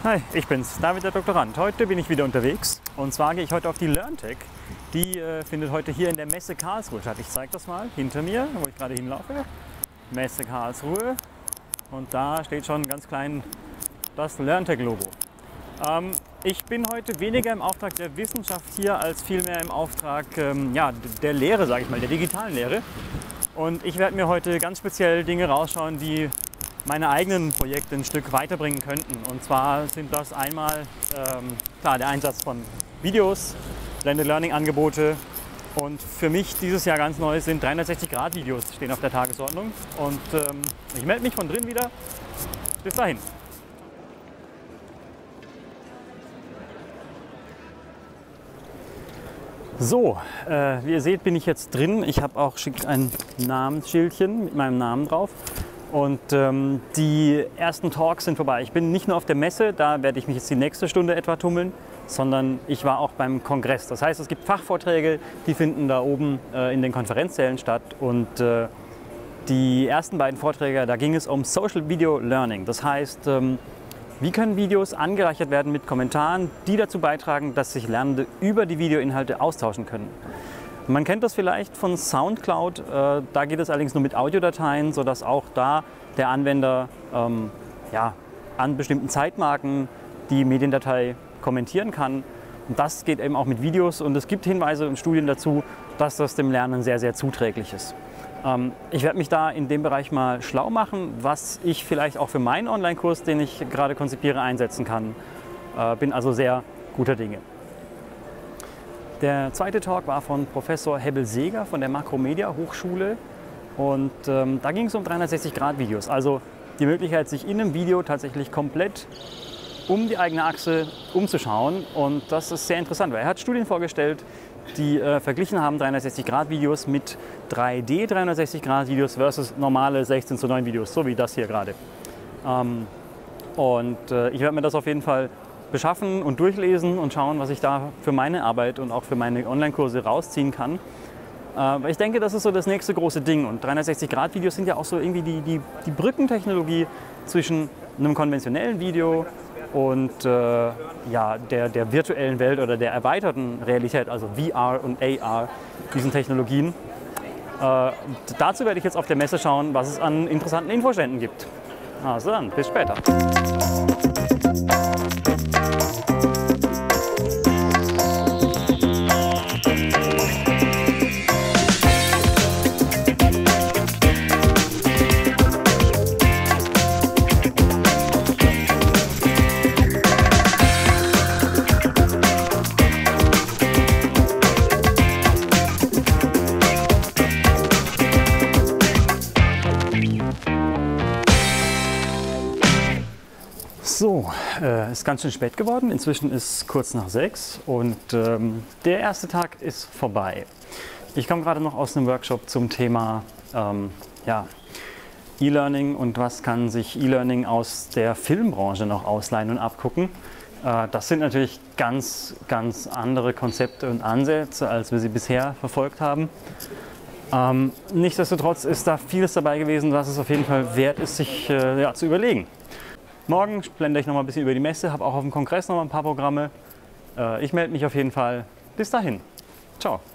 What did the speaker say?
Hi, ich bin's, David, der Doktorand. Heute bin ich wieder unterwegs und zwar gehe ich heute auf die LearnTech. Die findet heute hier in der Messe Karlsruhe statt. Ich zeige das mal hinter mir, wo ich gerade hinlaufe. Messe Karlsruhe und da steht schon ganz klein das LearnTech-Logo. Ich bin heute weniger im Auftrag der Wissenschaft hier, als vielmehr im Auftrag der Lehre, sage ich mal, der digitalen Lehre. Und ich werde mir heute ganz speziell Dinge rausschauen, die meine eigenen Projekte ein Stück weiterbringen könnten. Und zwar sind das einmal der Einsatz von Videos, Blended Learning Angebote und für mich dieses Jahr ganz neu sind 360-Grad-Videos stehen auf der Tagesordnung. Und ich melde mich von drin wieder. Bis dahin. So, wie ihr seht, bin ich jetzt drin. Ich habe auch ein Namensschildchen mit meinem Namen drauf. Und die ersten Talks sind vorbei. Ich bin nicht nur auf der Messe, da werde ich mich jetzt die nächste Stunde etwa tummeln, sondern ich war auch beim Kongress. Das heißt, es gibt Fachvorträge, die finden da oben in den Konferenzsälen statt. Und die ersten beiden Vorträge, da ging es um Social Video Learning. Das heißt, wie können Videos angereichert werden mit Kommentaren, die dazu beitragen, dass sich Lernende über die Videoinhalte austauschen können. Man kennt das vielleicht von SoundCloud, da geht es allerdings nur mit Audiodateien, sodass auch da der Anwender an bestimmten Zeitmarken die Mediendatei kommentieren kann. Und das geht eben auch mit Videos und es gibt Hinweise und Studien dazu, dass das dem Lernen sehr, sehr zuträglich ist. Ich werde mich da in dem Bereich mal schlau machen, was ich vielleicht auch für meinen Online-Kurs, den ich gerade konzipiere, einsetzen kann. Bin also sehr guter Dinge. Der zweite Talk war von Professor Hebbel-Seeger von der Makromedia Hochschule und da ging es um 360-Grad-Videos, also die Möglichkeit, sich in einem Video tatsächlich komplett um die eigene Achse umzuschauen und das ist sehr interessant, weil er hat Studien vorgestellt, die verglichen haben 360-Grad-Videos mit 3D-360-Grad-Videos versus normale 16:9 Videos, so wie das hier gerade. Ich werde mir das auf jeden Fall beschaffen und durchlesen und schauen, was ich da für meine Arbeit und auch für meine Online-Kurse rausziehen kann. Ich denke, das ist so das nächste große Ding und 360-Grad-Videos sind ja auch so irgendwie die Brückentechnologie zwischen einem konventionellen Video und der virtuellen Welt oder der erweiterten Realität, also VR und AR, diesen Technologien. Dazu werde ich jetzt auf der Messe schauen, was es an interessanten Infoständen gibt. Also dann, bis später. So, ist ganz schön spät geworden. Inzwischen ist kurz nach 6 und der erste Tag ist vorbei. Ich komme gerade noch aus einem Workshop zum Thema E-Learning und was kann sich E-Learning aus der Filmbranche noch ausleihen und abgucken. Das sind natürlich ganz, ganz andere Konzepte und Ansätze, als wir sie bisher verfolgt haben. Nichtsdestotrotz ist da vieles dabei gewesen, was es auf jeden Fall wert ist, sich zu überlegen. Morgen blende ich noch mal ein bisschen über die Messe, habe auch auf dem Kongress noch mal ein paar Programme. Ich melde mich auf jeden Fall. Bis dahin. Ciao.